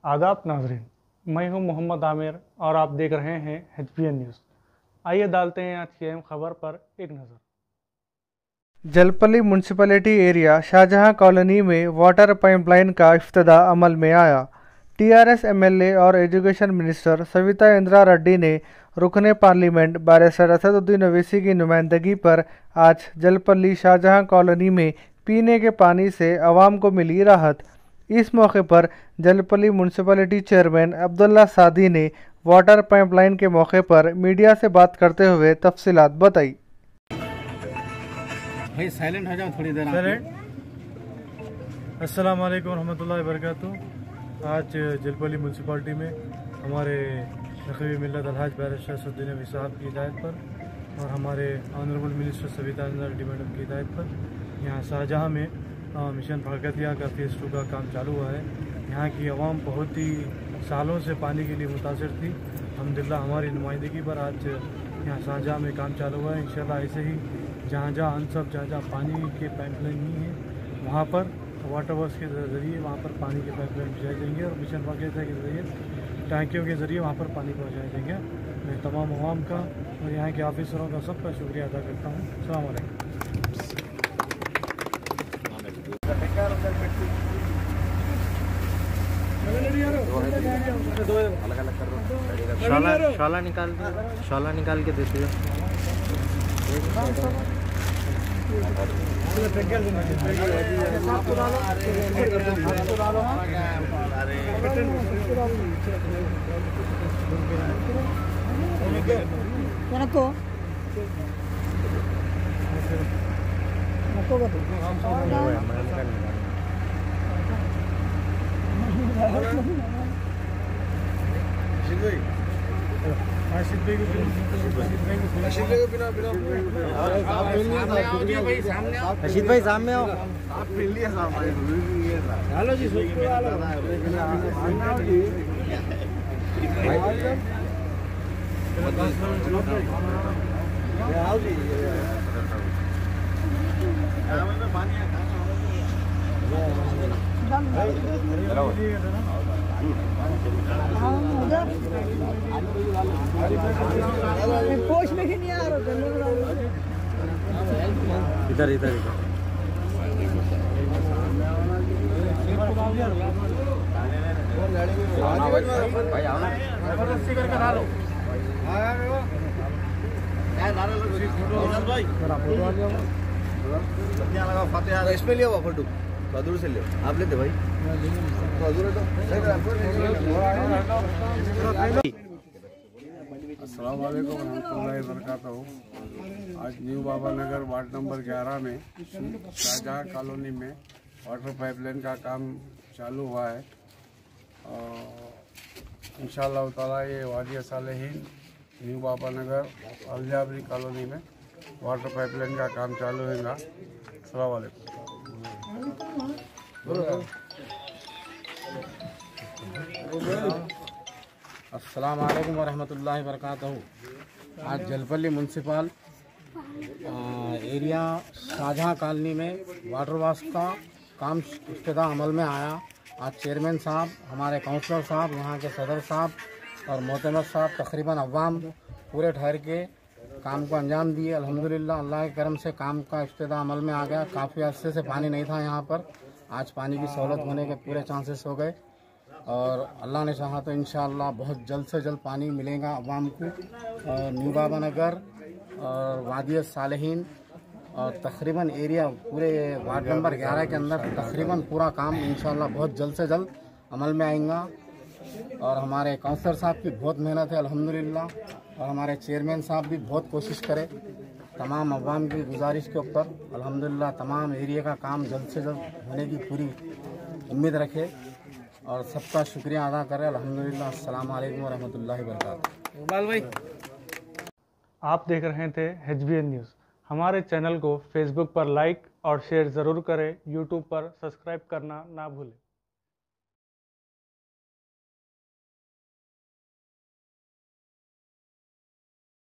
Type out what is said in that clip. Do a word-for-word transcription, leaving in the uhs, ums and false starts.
आदाब नाजरीन, मैं हूं मोहम्मद आमिर और आप देख रहे हैं एच बी एन न्यूज़। आइए डालते हैं आज की अहम खबर पर एक नज़र। Jalpally municipality area Shahjahan colony में वाटर पाइपलाइन का इफ्तिताह अमल में आया। टीआरएस एमएलए और एजुकेशन मिनिस्टर सविता इंदिरा रेड्डी ने रुकने पार्लियामेंट बैरिस्टर असदुद्दीन ओवैसी की नुमाइंदगी पर आज जलपल्ली शाहजहां कॉलोनी में पीने के पानी से आवाम को मिली राहत। इस मौके पर जलपल्ली म्यूनसिपैलिटी चेयरमैन अब्दुल्ला सादी ने वाटर पाइपलाइन के मौके पर मीडिया से बात करते हुए तफसीलात बताई। भाई साइलेंट हो जाओ थोड़ी देर। साइलेंट। अस्सलाम वालेकुम रहमतुल्लाहि वबरकातुहू। आज जलपल्ली म्यूनसिपैलिटी में हमारे नक़ीब मिल्लत अलहाज बैरिस्टर असदुद्दीन ओवैसी साहब की हिदायत पर और हमारे honourable minister Sabitha Indira Reddy madam की हिदायत पर यहाँ शाहजहाँ में मिशन प्रगतिया का फेज़ टू का काम चालू हुआ है। यहाँ की आवाम बहुत ही सालों से पानी के लिए मुतासर थी। अल्हम्दुलिल्लाह हमारी नुमाइंदगी पर आज यहाँ शाहजहाँ में काम चालू हुआ है। इंशाल्लाह ऐसे ही जहाँ जहाँ अनसब जहाँ जहाँ पानी के पाइपलाइन नहीं है वहाँ पर वाटर वर्क्स के ज़रिए वहाँ पर पानी के पाइपलाइन भिजाए जाएंगे और मिशन प्रगतिया के ज़रिए टैंकियों के ज़रिए वहाँ पर पानी पहुँचाए जाएंगे। मैं तमाम आवाम का और यहाँ के ऑफिसरों का सबका शुक्रिया अदा करता हूँ। अस्सलाम वालेकुम। अलग अलग कर दो। शॉला शॉला निकाल दो, शॉला निकाल के देते हो। रशीद भाई सामने आओ। हेलो जी, पोष में नहीं आ रहा। इधर इधर इधर भाई आओ ना। इसमें लिया हुआ फोटो बहादुर से लियो, आप लेते भाई अस्सलाम वालेकुम रहमतुल्लाहि वबरकातुहू। आज new Baba Nagar ward number ग्यारह में शाहजहाँ कॉलोनी में वाटर पाइपलाइन का काम चालू हुआ है और इंशाअल्लाह ताला ये वादी सालेहीन न्यू बाबा नगर अलजाबरी कॉलोनी में वाटर पाइपलाइन का काम चालू होगा। अस्सलाम वालेकुम। अस्सलाम वालेकुम वरहमतुल्लाहि वबरकातुहू। आज Jalpally municipal area Shahjahan colony में वाटर वर्क्स का काम इफ्तिताह अमल में आया। आज चेयरमैन साहब, हमारे काउंसलर साहब, यहाँ के सदर साहब और मोहतमद साहब तकरीबन अवाम पूरे ठहर के काम को अंजाम दिए। अल्हम्दुलिल्लाह अल्लाह के करम से काम का इफ्तिताह अमल में आ गया। काफ़ी अरसे से पानी नहीं था यहाँ पर, आज पानी की सहूलत होने के पूरे चांसेस हो गए और अल्लाह ने चाहा तो इंशाअल्लाह बहुत जल्द से जल्द पानी मिलेगा अवाम को। और न्यू बाबा नगर और वादी सालेहीन और तकरीबन एरिया पूरे वार्ड नंबर ग्यारह के अंदर तकरीबन पूरा काम इंशाअल्लाह बहुत जल्द से जल्द अमल में आएगा। और हमारे काउंसलर साहब की बहुत मेहनत है अल्हम्दुलिल्लाह और हमारे चेयरमैन साहब भी बहुत कोशिश करे। तमाम अवाम की गुजारिश के ऊपर अल्हम्दुलिल्लाह तमाम एरिया का काम जल्द से जल्द होने की पूरी उम्मीद रखे और सबका शुक्रिया अदा करें। अल्हम्दुलिल्लाह। अस्सलाम वालेकुम रहमतुल्लाहि वबरकातुहू। इकबाल भाई, आप देख रहे थे एच बी एन न्यूज़। हमारे चैनल को फेसबुक पर लाइक और शेयर ज़रूर करें। यूट्यूब पर सब्सक्राइब करना ना भूलें।